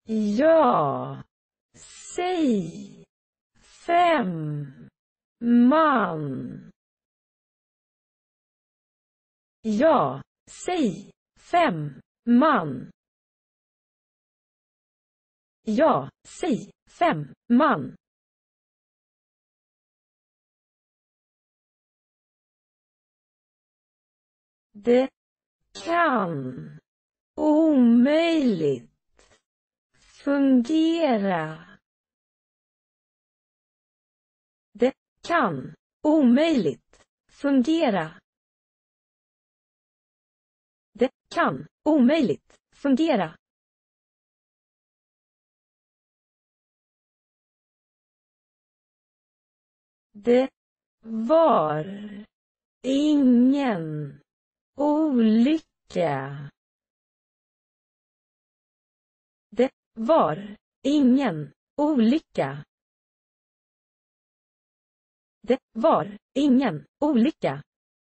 Ja. Säg 5 man. Ja. Säg 5 man. Ja. Säg 5 man. Det kan omöjligt fungera. Det kan omöjligt fungera. Det kan omöjligt fungera. Det var ingen olycka. Det var ingen olycka. Det var ingen olycka.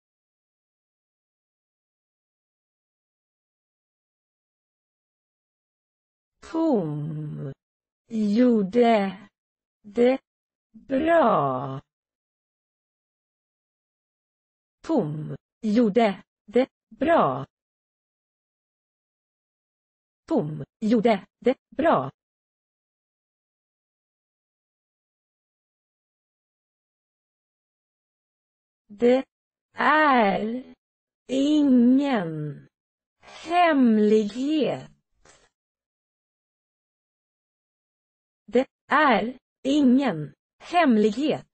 Tom gjorde det bra. Tom gjorde det bra. Tom gjorde det bra. Det är ingen hemlighet. Det är ingen hemlighet.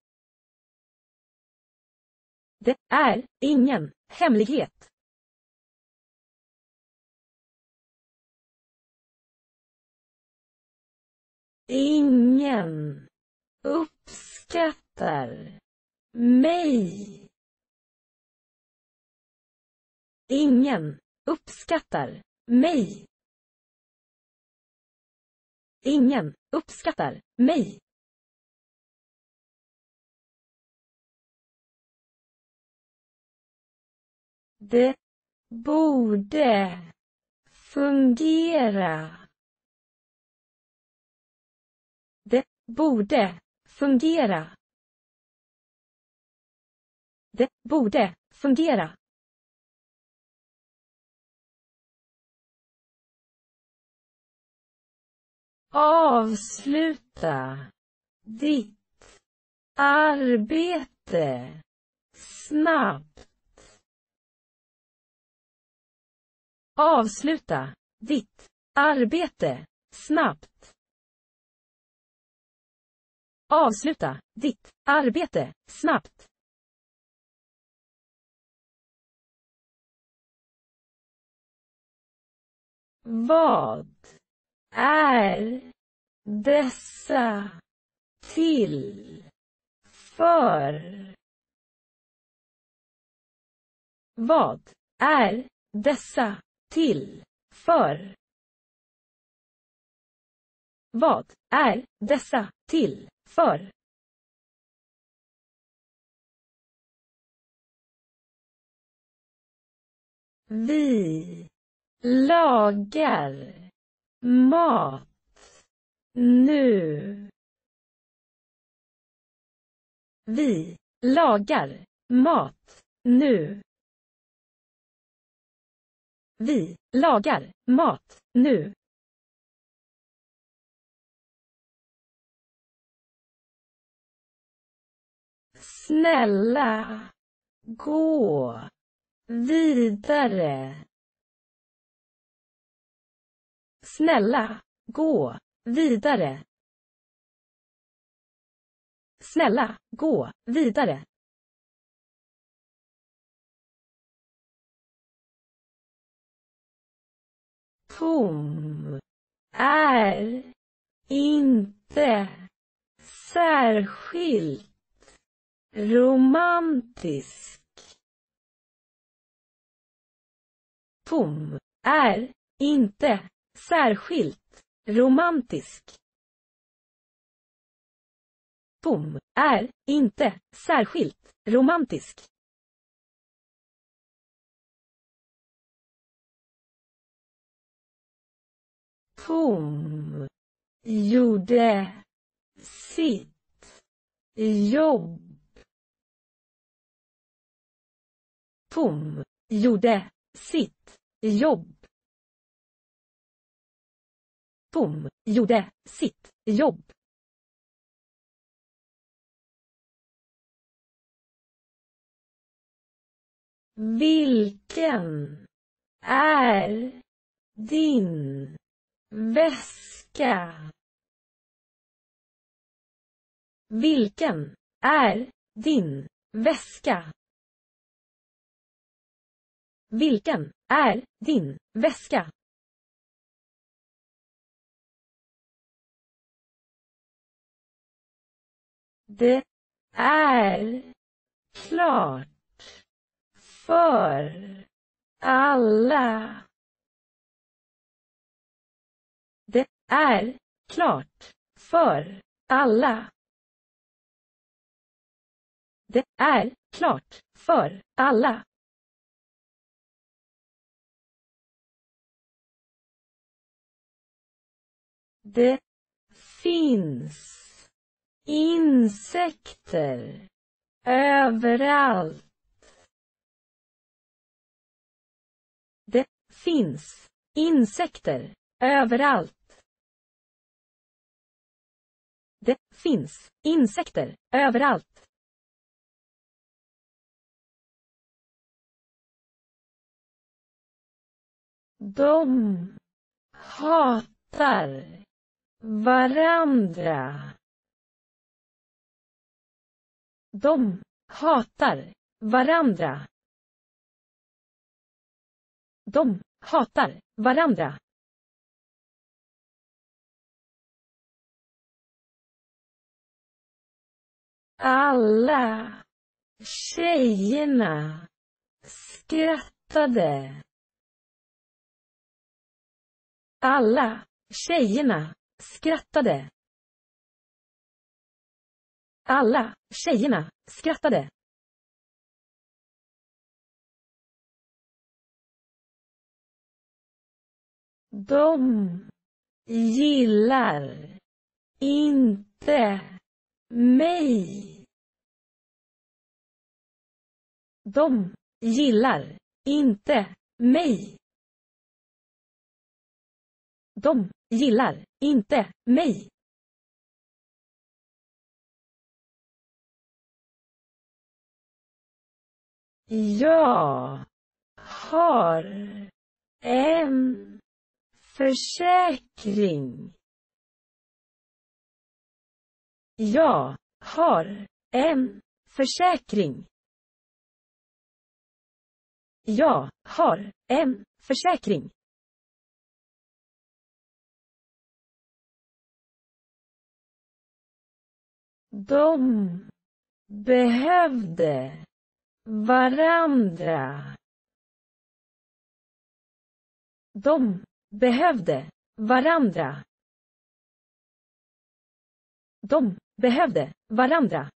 Det är ingen hemlighet. Ingen uppskattar mig. Ingen uppskattar mig. Ingen uppskattar mig. Det borde fungera. Det borde fungera. Det borde fungera. Avsluta ditt arbete snabbt. Avsluta ditt arbete snabbt. Avsluta ditt arbete snabbt. Vad är dessa till för? Vad är dessa till för? Vad är dessa till för? Vi lagar mat nu. Vi lagar mat nu. Vi lagar mat nu. Snälla, gå vidare. Snälla, gå vidare. Snälla, gå vidare. Tom är inte särskilt romantisk. Tom är inte särskilt romantisk. Tom är inte särskilt romantisk. Tom gjorde sitt jobb. Tom gjorde sitt jobb. Tom gjorde sitt jobb. Vilken är din väska? Vilken är din väska? Vilken är din väska? Det är klart för alla. Det är klart för alla. Det är klart för alla. Det finns insekter överallt. Det finns insekter överallt. Det finns insekter överallt. De hatar varandra. De hatar varandra. De hatar varandra. Alla tjejerna skrattade. Alla tjejerna skrattade. Alla tjejerna skrattade. De gillar inte mig. De gillar inte mig. De gillar inte mig. Jag har en försäkring. Jag har en försäkring. Jag har en försäkring. De behövde varandra. De behövde varandra. De behövde varandra.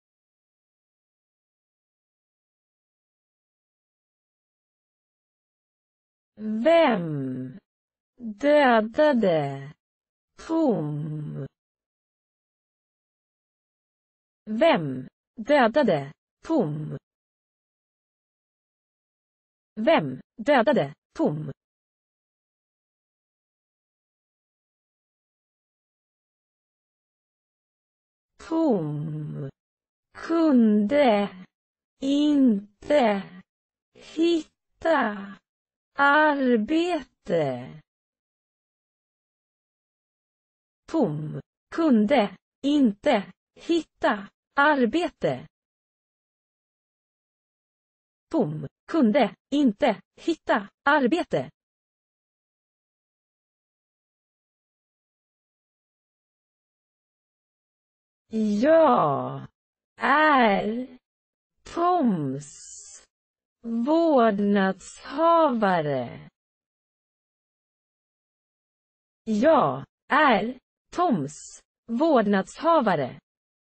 Vem dödade Tom? Vem dödade Tom? Vem dödade Tom? Tom kunde inte hitta arbete. Tom kunde inte hitta arbete. Tom kunde inte hitta arbete. Jag är Toms vårdnadshavare. Jag är Toms vårdnadshavare.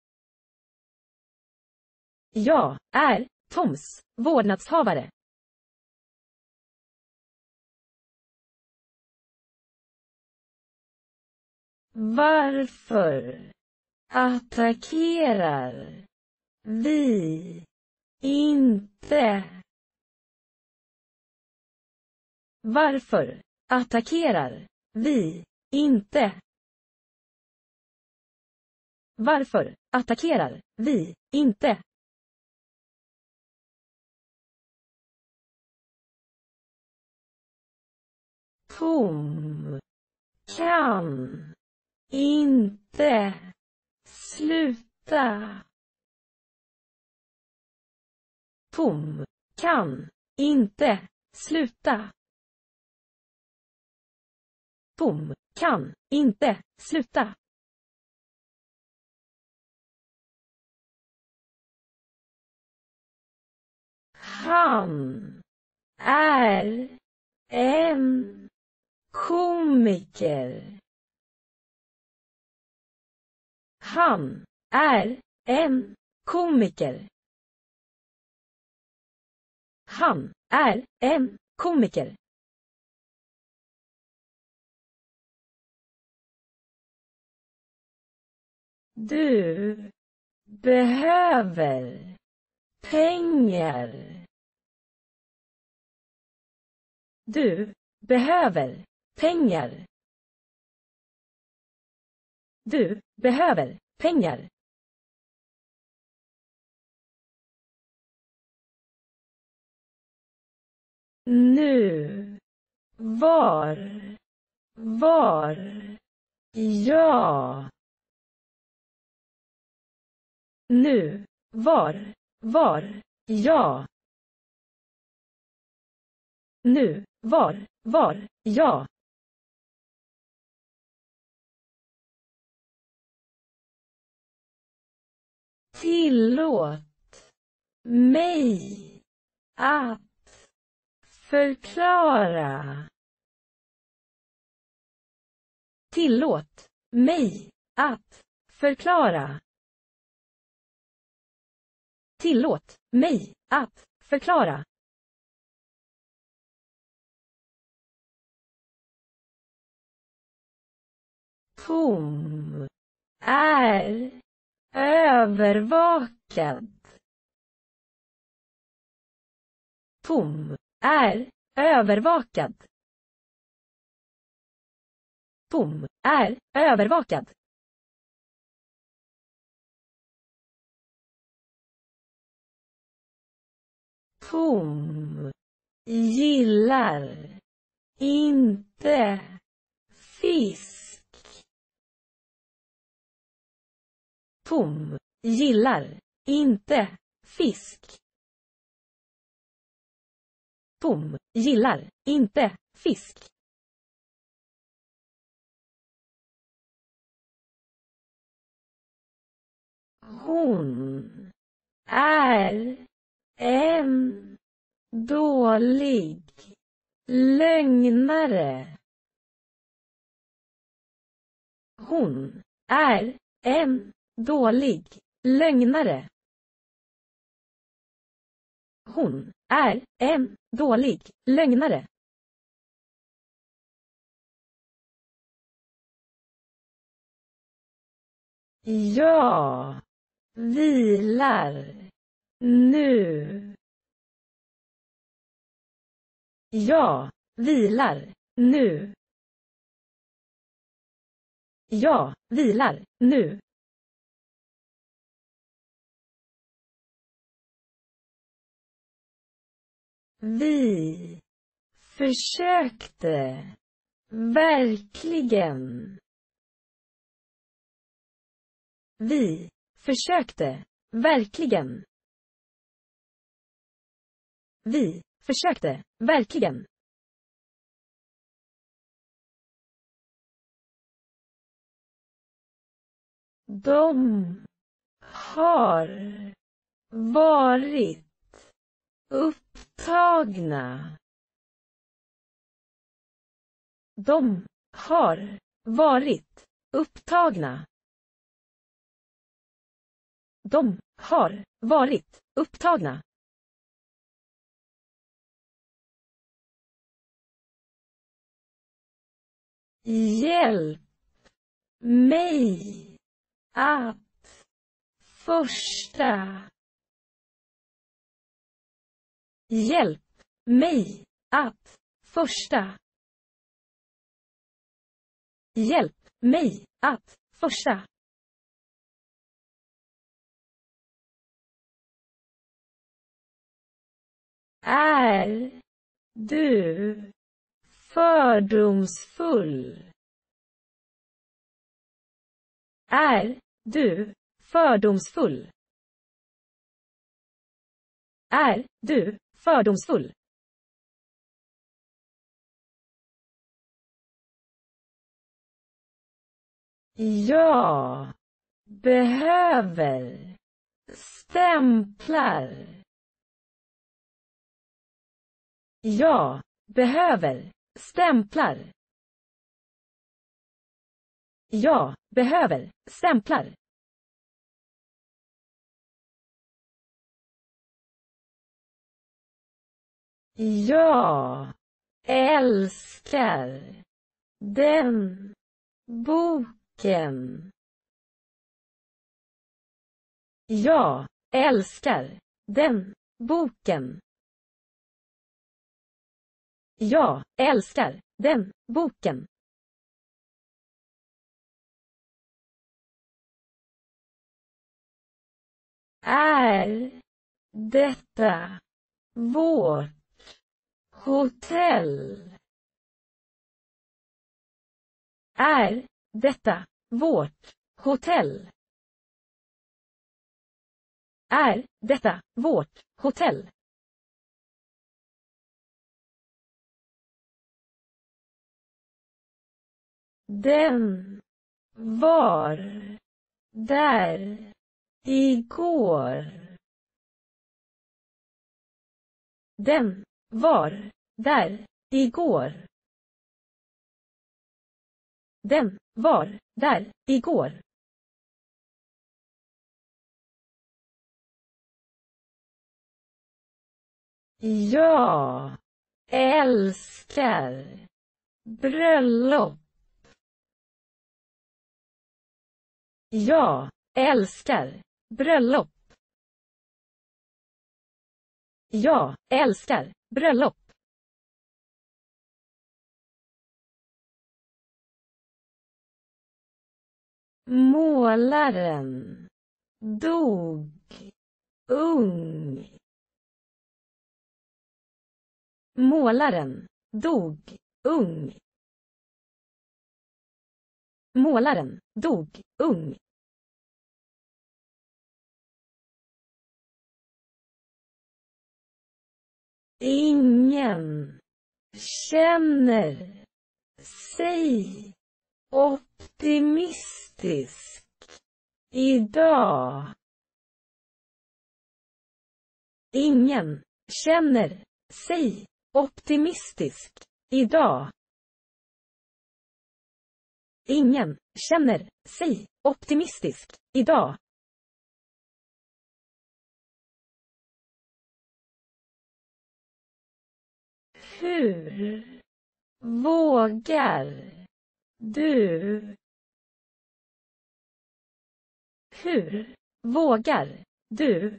Jag är Toms vårdnadshavare. Varför attackerar vi inte? Varför attackerar vi inte? Varför attackerar vi inte? Tom kan inte sluta. Tom kan inte sluta. Tom kan inte sluta. Han är en komiker. Han är en komiker. Han är en komiker. Du behöver pengar. Du behöver pengar. Du behöver pengar. Nu var jag. Nu var jag. Nu var jag. Tillåt mig att förklara. Tillåt mig att förklara. Tillåt mig att förklara. Tom är övervakad. Tom är övervakad. Tom är övervakad. Tom gillar inte fisk. Tom gillar inte fisk. Tom gillar inte fisk. Hon är en dålig lögnare. Hon är en dålig lögnare. Hon är en dålig lögnare. Jag vilar nu. Jag vilar nu. Jag vilar nu. Vi försökte verkligen. Vi försökte verkligen. Vi försökte verkligen. De har varit upptagna. De har varit upptagna. De har varit upptagna. Hjälp mig att första. Hjälp mig att första. Hjälp mig att första. Är du fördomsfull? Är du fördomsfull? Är du fördomsfull? Jag behöver stämplar. Jag behöver stämplar. Jag behöver stämplar. Jag älskar den boken. Jag älskar den boken. Jag älskar den boken. Är detta vårt hotell? Är detta vårt hotell? Är detta vårt hotell? Den var där igår. Den var där igår. Den var där igår. Jag älskar bröllop. Jag älskar bröllop. Jag älskar bröllop. Målaren dog ung. Målaren dog ung. Målaren dog ung. Ingen känner sig optimistisk idag. Ingen känner sig optimistisk idag. Ingen känner sig optimistisk idag. Hur vågar du? Hur vågar du?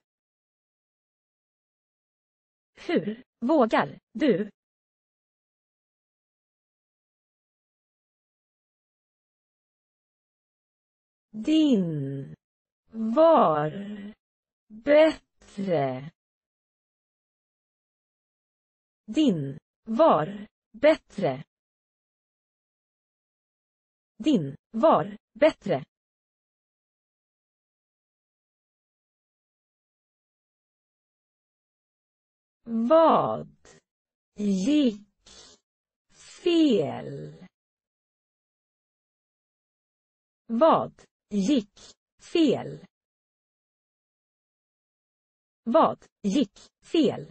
Hur vågar du? Din var bättre. Din var bättre. Din var bättre. Vad gick fel? Vad gick fel? Vad gick fel?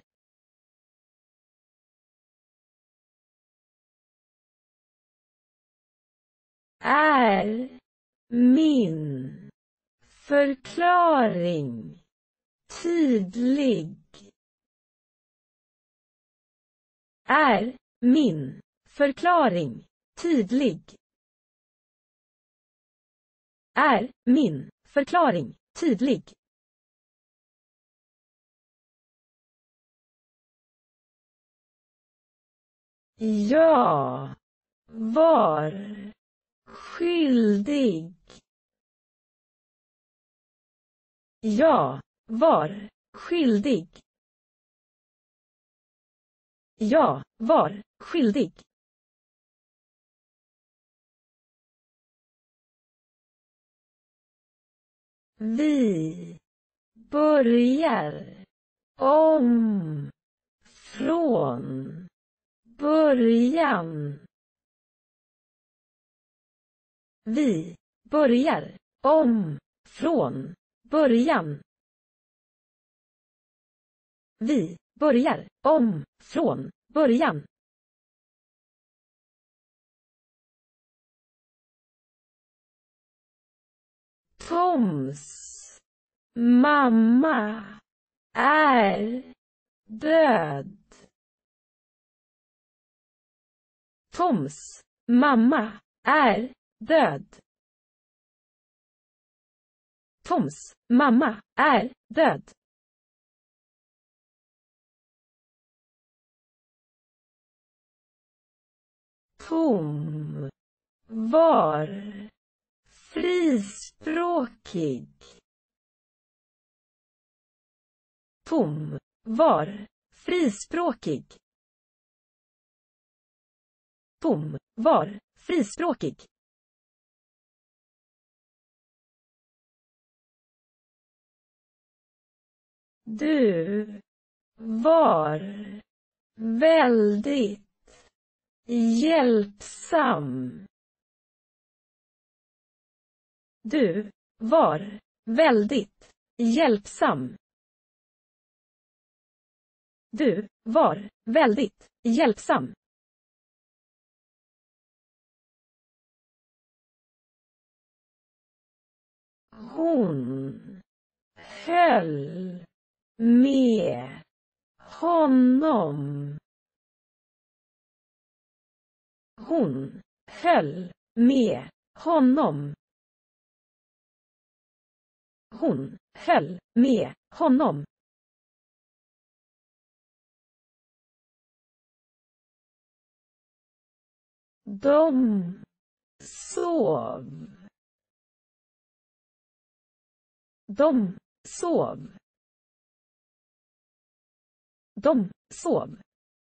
Är min förklaring tydlig? Är min förklaring tydlig? är min förklaring tydlig? Jag var skyldig. Jag var skyldig. Jag var skyldig. Vi börjar om från början. Vi börjar om från början. Vi börjar om från början. Toms mamma är död. Toms mamma är död. Toms mamma är död. Tom var frispråkig. Tom var frispråkig. Tom var frispråkig. Du var väldigt hjälpsam. Du var väldigt hjälpsam. Du var väldigt hjälpsam. Hon höll med honom. Hon höll med honom. Hon höll med honom. De sov. De sov. De sov.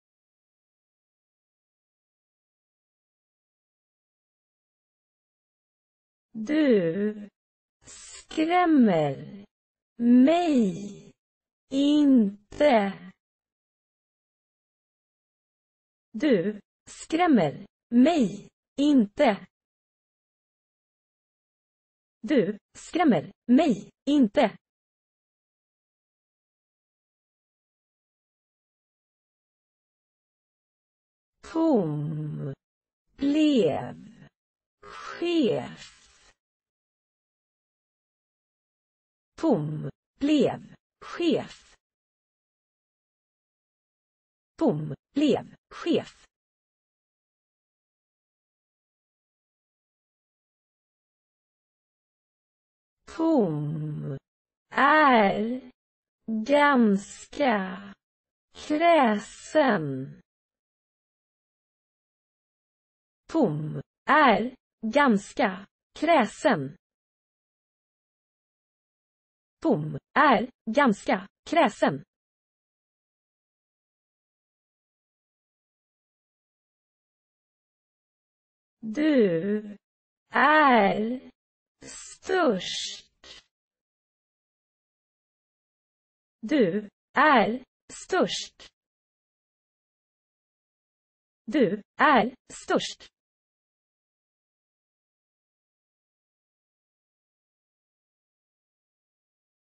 Du skrämmer mig inte. Du skrämmer mig inte. Du skrämmer mig inte. Tom blev chef. Tom blev chef. Tom blev chef. Tom är ganska kräsen. Tom är ganska kräsen. Tom är ganska kräsen. Du är störst. Du är störst. Du är störst.